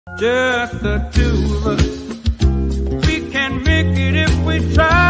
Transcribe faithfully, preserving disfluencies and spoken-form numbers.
Just the two of us. We can make it if we try.